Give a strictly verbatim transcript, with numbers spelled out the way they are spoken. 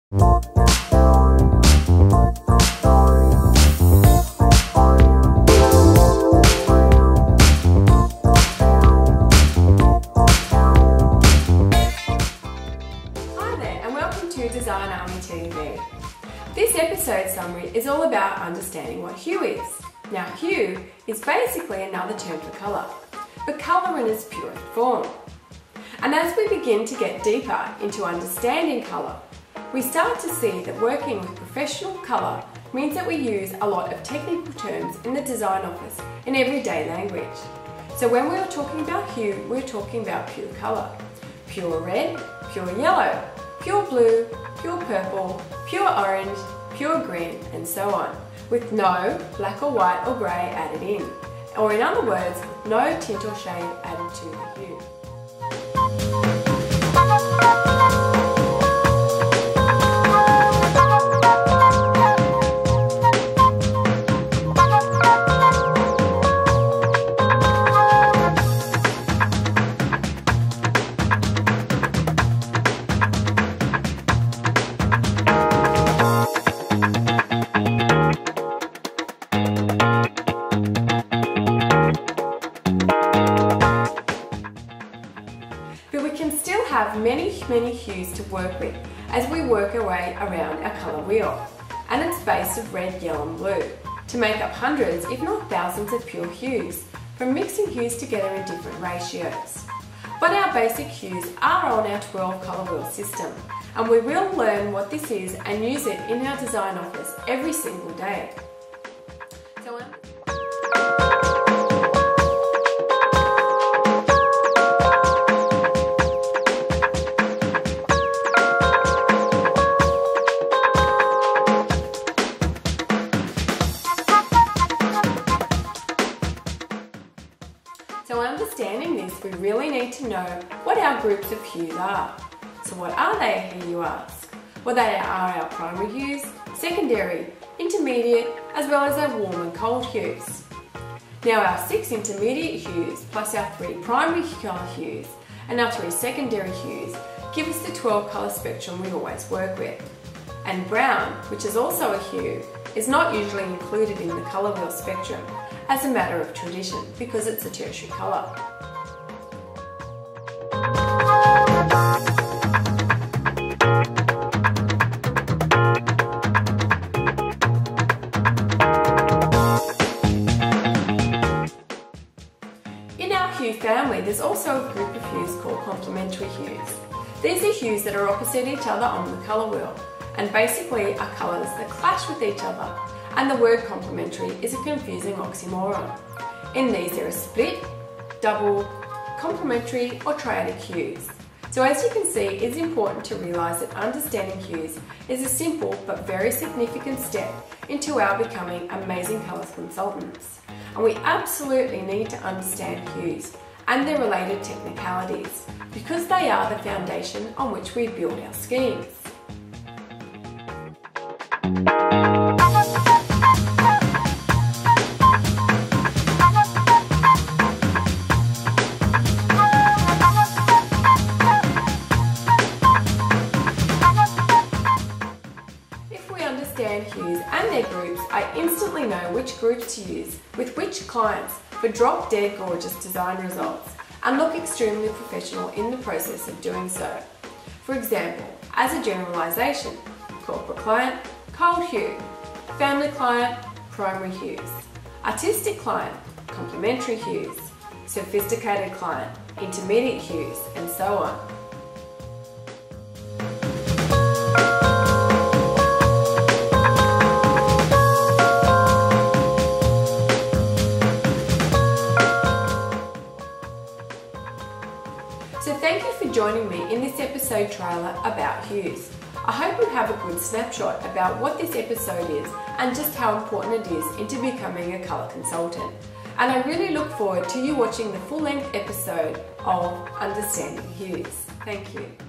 Design Army T V. This episode summary is all about understanding what hue is. Now, hue is basically another term for colour, but colour in its purest form. And as we begin to get deeper into understanding colour, we start to see that working with professional colour means that we use a lot of technical terms in the design office in everyday language. So when we are talking about hue, we're talking about pure colour. Pure red, pure yellow, pure blue, pure purple, pure orange, pure green, and so on, with no black or white or grey added in, or in other words, no tint or shade added to the hue. But we can still have many, many hues to work with as we work our way around our colour wheel and its base of red, yellow and blue to make up hundreds, if not thousands of pure hues from mixing hues together in different ratios. But our basic hues are on our twelve colour wheel system, and we will learn what this is and use it in our design office every single day. So I'm So understanding this, we really need to know what our groups of hues are. So what are they, I hear you ask? Well, they are our primary hues, secondary, intermediate, as well as our warm and cold hues. Now our six intermediate hues, plus our three primary colour hues, and our three secondary hues, give us the twelve colour spectrum we always work with. And brown, which is also a hue, is not usually included in the colour wheel spectrum as a matter of tradition because it's a tertiary colour. In our hue family, there's also a group of hues called complementary hues. These are hues that are opposite each other on the colour wheel, and basically are colours that clash with each other, and the word complementary is a confusing oxymoron. In these there are split, double, complementary or triadic hues. So as you can see, it's important to realise that understanding hues is a simple but very significant step into our becoming amazing colours consultants. And we absolutely need to understand hues and their related technicalities because they are the foundation on which we build our schemes. If we understand hues and their groups, I instantly know which groups to use with which clients for drop dead gorgeous design results and look extremely professional in the process of doing so. For example, as a generalisation, corporate client, cold hue, family client, primary hues, artistic client, complementary hues, sophisticated client, intermediate hues, and so on. So thank you for joining me in this episode trailer about hues. I hope you have a good snapshot about what this episode is and just how important it is into becoming a colour consultant. And I really look forward to you watching the full-length episode of Understanding Hues. Thank you.